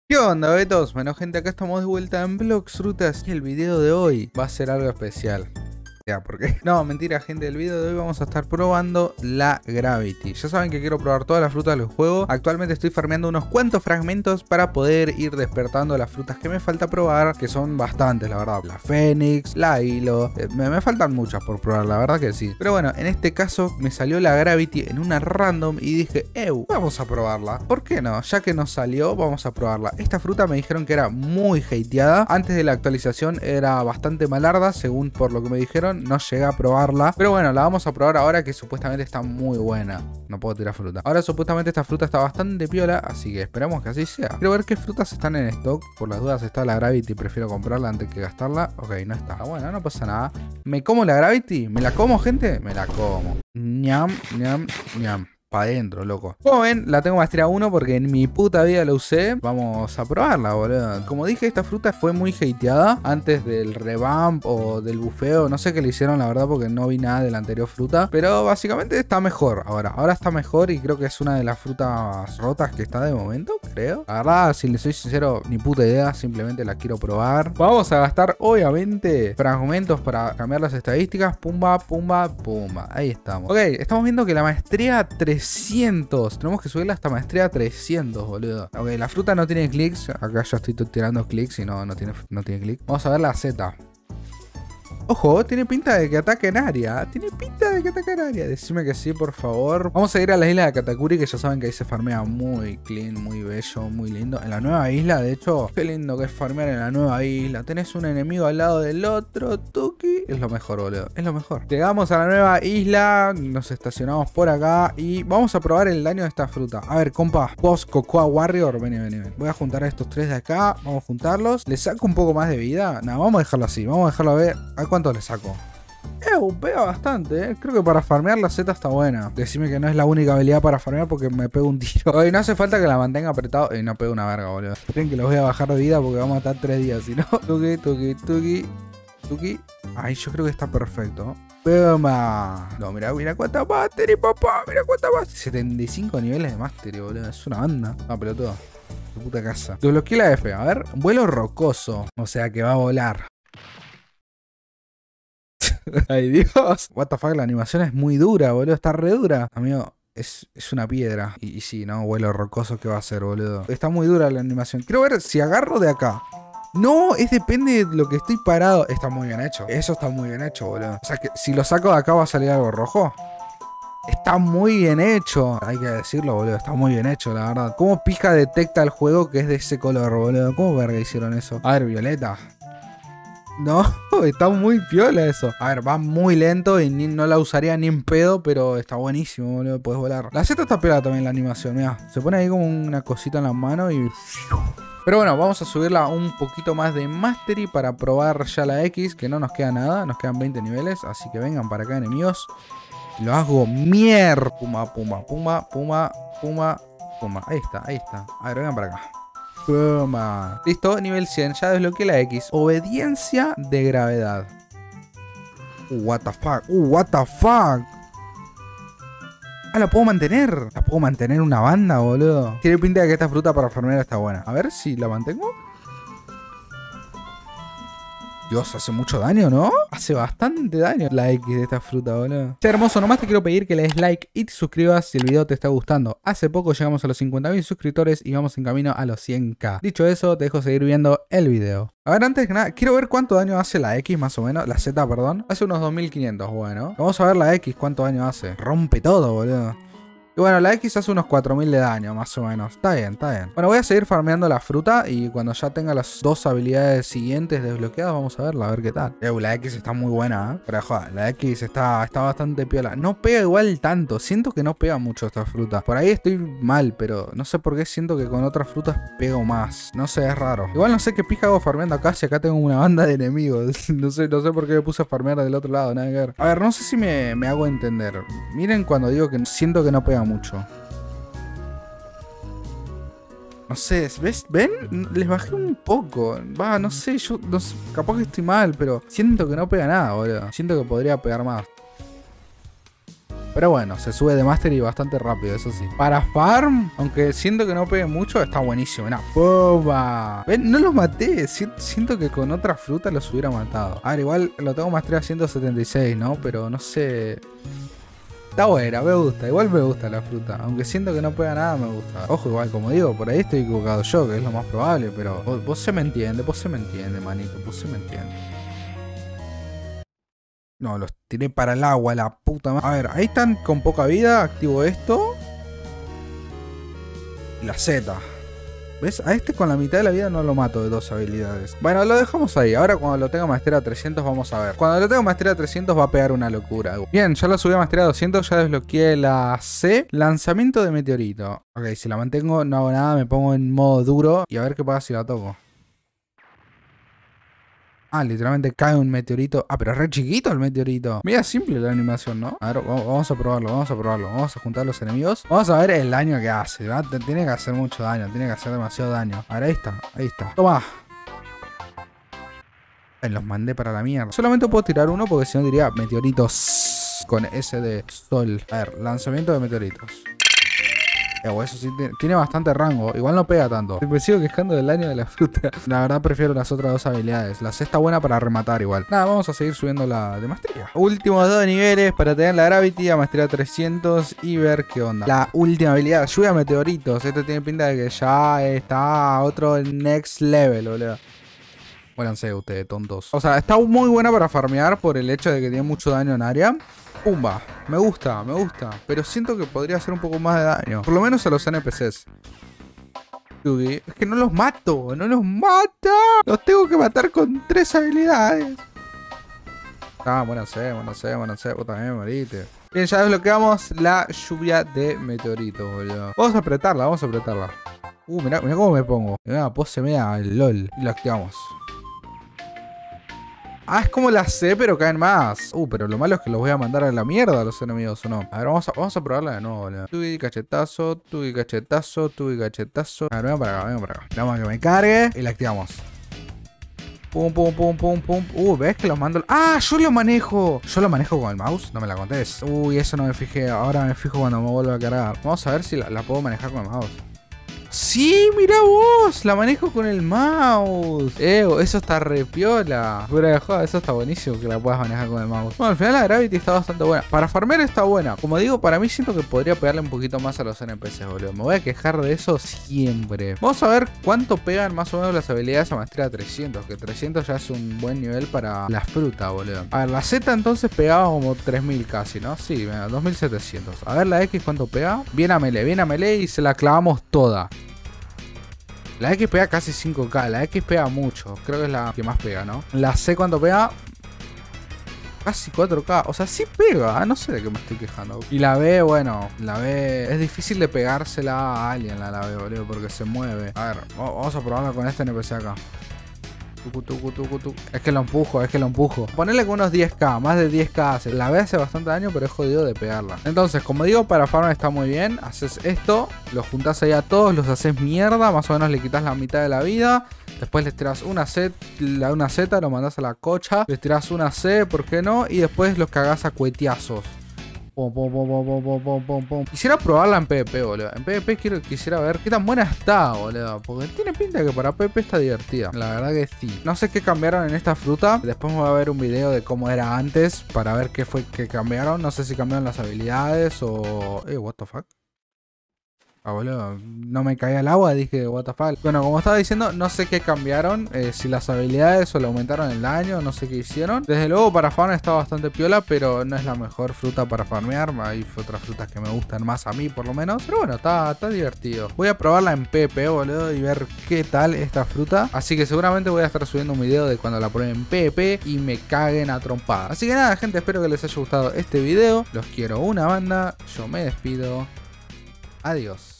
¿Qué onda, betos? Bueno, gente, acá estamos de vuelta en Blox Frutas y el video de hoy va a ser algo especial. ¿Por qué? No, mentira, gente. El video de hoy vamos a estar probando la Gravity. Ya saben que quiero probar todas las frutas del juego. Actualmente estoy farmeando unos cuantos fragmentos para poder ir despertando las frutas que me falta probar, que son bastantes, la verdad. La Fénix, la Hilo. Me faltan muchas por probar, la verdad que sí. Pero bueno, en este caso me salió la Gravity en una random y dije, vamos a probarla. ¿Por qué no? Ya que nos salió, vamos a probarla. Esta fruta me dijeron que era muy hateada. Antes de la actualización era bastante malarda, según por lo que me dijeron. No llegué a probarla, pero bueno, la vamos a probar ahora que supuestamente está muy buena. No puedo tirar fruta. Ahora supuestamente esta fruta está bastante piola, así que esperemos que así sea. Quiero ver qué frutas están en stock. Por las dudas está la Gravity, prefiero comprarla antes que gastarla. Ok, no está. Bueno, no pasa nada. ¿Me como la Gravity? ¿Me la como, gente? Me la como. Ñam, ñam, ñam. Para adentro, loco. Como ven, la tengo maestría 1 porque en mi puta vida la usé. Vamos a probarla, boludo. Como dije, esta fruta fue muy hateada antes del revamp o del bufeo. No sé qué le hicieron, la verdad, porque no vi nada de la anterior fruta. Pero básicamente está mejor ahora. Ahora está mejor y creo que es una de las frutas rotas que está de momento, creo. La verdad, si les soy sincero, ni puta idea. Simplemente la quiero probar. Vamos a gastar, obviamente, fragmentos para cambiar las estadísticas. Pumba, pumba, pumba. Ahí estamos. Ok, estamos viendo que la maestría 300. Tenemos que subirla hasta maestría 300, boludo. Ok, la fruta no tiene clics. Acá ya estoy tirando clics y no tiene clic. Vamos a ver la Z. Ojo, tiene pinta de que ataque en área. Tiene pinta de que ataque en área. Decime que sí, por favor. Vamos a ir a la isla de Katakuri, que ya saben que ahí se farmea muy clean, muy bello, muy lindo. En la nueva isla, de hecho, qué lindo que es farmear en la nueva isla. Tenés un enemigo al lado del otro, Tuki. Es lo mejor, boludo. Es lo mejor. Llegamos a la nueva isla, nos estacionamos por acá y vamos a probar el daño de esta fruta. A ver, compa, Post Cocoa Warrior, vení. Voy a juntar a estos tres de acá. Vamos a juntarlos. ¿Le saco un poco más de vida? No, vamos a dejarlo así. Vamos a dejarlo a ver. A ver cuánto le saco. Pega bastante, Creo que para farmear la Z está buena. Decime que no es la única habilidad para farmear porque me pego un tiro. Oye, no hace falta que la mantenga apretado. No pego una verga, boludo. Creen que los voy a bajar de vida porque vamos a estar 3 días. Si no, tuki. Ay, yo creo que está perfecto. Toma. No, mira cuánta mastery, papá. Mira cuánta mastery. 75 niveles de mastery, boludo. Es una banda. No, pelotudo. Tu puta casa. Desbloqueé la F. A ver, vuelo rocoso. O sea que va a volar. Ay, Dios. What the fuck, la animación es muy dura, boludo. Está re dura. Amigo, es una piedra. Y sí, ¿no? Vuelo rocoso, ¿qué va a hacer, boludo? Está muy dura la animación. Quiero ver si agarro de acá. No, depende de lo que estoy parado. Está muy bien hecho. Eso está muy bien hecho, boludo. O sea que si lo saco de acá va a salir algo rojo. Está muy bien hecho. Hay que decirlo, boludo. Está muy bien hecho, la verdad. ¿Cómo pija detecta el juego que es de ese color, boludo? ¿Cómo verga hicieron eso? A ver, violeta. No, está muy piola eso. A ver, va muy lento y no la usaría ni en pedo, pero está buenísimo, boludo. Podés volar. La Z está piola también la animación, mira. Se pone ahí como una cosita en la mano y... Pero bueno, vamos a subirla un poquito más de Mastery para probar ya la X, que no nos queda nada. Nos quedan 20 niveles, así que vengan para acá, enemigos. Lo hago mierda. Puma, puma, puma, puma, puma, puma. Ahí está. A ver, vengan para acá. Toma. Listo, nivel 100. Ya desbloqueé la X. Obediencia de gravedad. What the fuck. What the fuck. Ah, la puedo mantener. La puedo mantener una banda, boludo. Tiene pinta de que esta fruta para farmear está buena. A ver si la mantengo. Dios, hace mucho daño, ¿no? Hace bastante daño la X de esta fruta, boludo. Che, hermoso, nomás te quiero pedir que le des like y te suscribas si el video te está gustando. Hace poco llegamos a los 50.000 suscriptores y vamos en camino a los 100k. Dicho eso, te dejo seguir viendo el video. A ver, antes que nada, quiero ver cuánto daño hace la X más o menos. La Z, perdón. Hace unos 2500, bueno. Vamos a ver la X, cuánto daño hace. Rompe todo, boludo. Y bueno, la X hace unos 4000 de daño, más o menos. Está bien. Bueno, voy a seguir farmeando la fruta y cuando ya tenga las dos habilidades siguientes desbloqueadas, vamos a verla, a ver qué tal. La X está muy buena, ¿eh? Pero joder, la X está bastante piola. No pega igual tanto. Siento que no pega mucho esta fruta. Por ahí estoy mal, pero no sé por qué siento que con otras frutas pego más. No sé, es raro. Igual no sé qué pija hago farmeando acá si acá tengo una banda de enemigos. No sé por qué me puse a farmear del otro lado, nada que ver. A ver, no sé si me hago entender. Miren cuando digo que siento que no pega mucho. No sé, ¿ven? Les bajé un poco. Va, no sé, yo no sé, capaz que estoy mal, pero siento que no pega nada, boludo. Siento que podría pegar más. Pero bueno, se sube de Mastery bastante rápido, eso sí. Para farm, aunque siento que no pegue mucho, está buenísimo. Mirá, ¡boba! ¿Ven? No los maté. Siento que con otra fruta los hubiera matado. A ver, igual lo tengo Mastery a 176, ¿no? Pero no sé... Está buena, me gusta. Igual me gusta la fruta. Aunque siento que no pega nada, me gusta. Ojo, igual, como digo, por ahí estoy equivocado yo, que es lo más probable. Pero vos se me entiende, manito. Vos se me entiende. No, los tiré para el agua, la puta madre. A ver, ahí están con poca vida. Activo esto. Y la Z. ¿Ves? A este con la mitad de la vida no lo mato de 2 habilidades. Bueno, lo dejamos ahí. Ahora cuando lo tenga maestría a 300 vamos a ver. Cuando lo tenga maestría a 300 va a pegar una locura. Bien, ya lo subí a maestría a 200. Ya desbloqueé la C. Lanzamiento de meteorito. Ok, si la mantengo no hago nada. Me pongo en modo duro. Y a ver qué pasa si la toco. Ah, literalmente cae un meteorito. Ah, pero es re chiquito el meteorito. Mira, simple la animación, ¿no? A ver, vamos a probarlo, Vamos a juntar los enemigos. Vamos a ver el daño que hace, ¿verdad? Tiene que hacer mucho daño, tiene que hacer demasiado daño. A ver, ahí está. Toma. Los mandé para la mierda. Solamente puedo tirar uno porque si no diría meteoritos con S de sol. A ver, lanzamiento de meteoritos. Eso sí, tiene bastante rango. Igual no pega tanto. Me sigo quejando del daño de la fruta. La verdad prefiero las otras 2 habilidades. La C está buena para rematar igual. Nada, vamos a seguir subiendo la de maestría. Últimos 2 niveles para tener la Gravity a maestría 300 y ver qué onda. La última habilidad, lluvia meteoritos. Esto tiene pinta de que ya está a otro next level, boludo. Muéranse ustedes, tontos. O sea, está muy buena para farmear por el hecho de que tiene mucho daño en área. Pumba, me gusta, pero siento que podría hacer un poco más de daño. Por lo menos a los NPCs. Es que no los mato, Los tengo que matar con 3 habilidades. Ah, muéranse. Vos también morite. Bien, ya desbloqueamos la lluvia de meteoritos, boludo. Vamos a apretarla. Mirá cómo me pongo. Mirá, pose media LOL. Y la activamos. Ah, es como la C, pero caen más. Pero lo malo es que los voy a mandar a la mierda a los enemigos, ¿o no? A ver, vamos a probarla de nuevo, boludo. Tugi, cachetazo. A ver, venga para acá. Esperamos a que me cargue y la activamos. Pum. ¿Ves que los mando? ¡Ah! Yo lo manejo con el mouse. No me la contés. Uy, eso no me fijé. Ahora me fijo cuando me vuelva a cargar. Vamos a ver si la puedo manejar con el mouse. Sí, mira vos, la manejo con el mouse. Eso está re piola. Fuera de joda, eso está buenísimo que la puedas manejar con el mouse. Bueno, al final la Gravity está bastante buena. Para farmear está buena. Como digo, para mí siento que podría pegarle un poquito más a los NPCs, boludo. Me voy a quejar de eso siempre. Vamos a ver cuánto pegan más o menos las habilidades a maestría 300. Que 300 ya es un buen nivel para la fruta, boludo. A ver, la Z entonces pegaba como 3000 casi, ¿no? Sí, venga, 2700. A ver la X cuánto pega. Bien a melee y se la clavamos toda. La X pega casi 5k, la X pega mucho. Creo que es la que más pega, ¿no? La C cuando pega... Casi 4k, o sea, sí pega, no sé de qué me estoy quejando. Y la B, bueno, la B... Es difícil de pegársela a alguien la B, boludo, porque se mueve. A ver, vamos a probarla con este NPC acá. Es que lo empujo. Ponerle con unos 10k, más de 10k hace. La B hace bastante daño, pero es jodido de pegarla. Entonces, como digo, para farm está muy bien. Haces esto, los juntás ahí a todos, los haces mierda. Más o menos le quitas la mitad de la vida. Después les tiras una Z, lo mandás a la cocha. Les tiras una C, ¿por qué no? Y después los cagás a cuetiazos. Quisiera probarla en PvP, boludo. En PvP quisiera ver qué tan buena está, boludo. Porque tiene pinta de que para PvP está divertida. La verdad que sí. No sé qué cambiaron en esta fruta. Después me voy a ver un video de cómo era antes para ver qué fue que cambiaron. No sé si cambiaron las habilidades o... what the fuck. Boludo, no me caía el agua, dije what the fuck. Bueno, como estaba diciendo, no sé qué cambiaron, si las habilidades o le aumentaron el daño, no sé qué hicieron. Desde luego para farm está bastante piola, pero no es la mejor fruta para farmear. Hay otras frutas que me gustan más a mí por lo menos. Pero bueno, está divertido. Voy a probarla en PvP, boludo, y ver qué tal esta fruta. Así que seguramente voy a estar subiendo un video de cuando la prueben en PvP y me caguen a trompadas. Así que nada, gente, espero que les haya gustado este video. Los quiero una banda, yo me despido. Adiós.